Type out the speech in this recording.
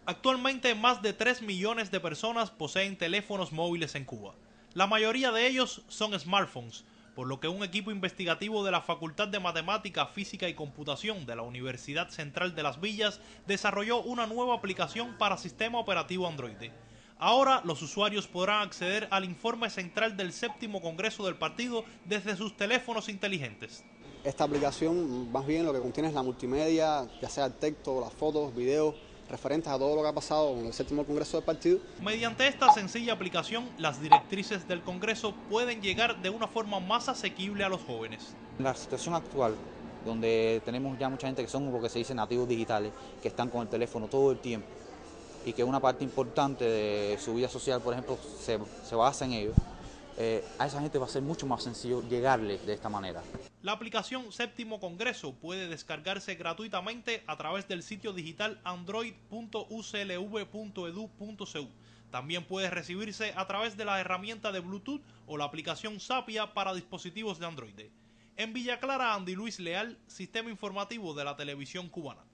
Actualmente más de 3 millones de personas poseen teléfonos móviles en Cuba. La mayoría de ellos son smartphones, por lo que un equipo investigativo de la Facultad de Matemática, Física y Computación de la Universidad Central de Las Villas desarrolló una nueva aplicación para sistema operativo Android. Ahora los usuarios podrán acceder al informe central del séptimo Congreso del partido desde sus teléfonos inteligentes. Esta aplicación más bien lo que contiene es la multimedia, ya sea el texto, las fotos, videos, referentes a todo lo que ha pasado en el séptimo Congreso del partido. Mediante esta sencilla aplicación, las directrices del Congreso pueden llegar de una forma más asequible a los jóvenes. En la situación actual, donde tenemos ya mucha gente que son lo que se dice nativos digitales, que están con el teléfono todo el tiempo y que una parte importante de su vida social, por ejemplo, se basa en ello, a esa gente va a ser mucho más sencillo llegarle de esta manera. La aplicación Séptimo Congreso puede descargarse gratuitamente a través del sitio digital android.uclv.edu.cu. También puede recibirse a través de la herramienta de Bluetooth o la aplicación Sapia para dispositivos de Android. En Villa Clara, Andy Luis Leal, Sistema Informativo de la Televisión Cubana.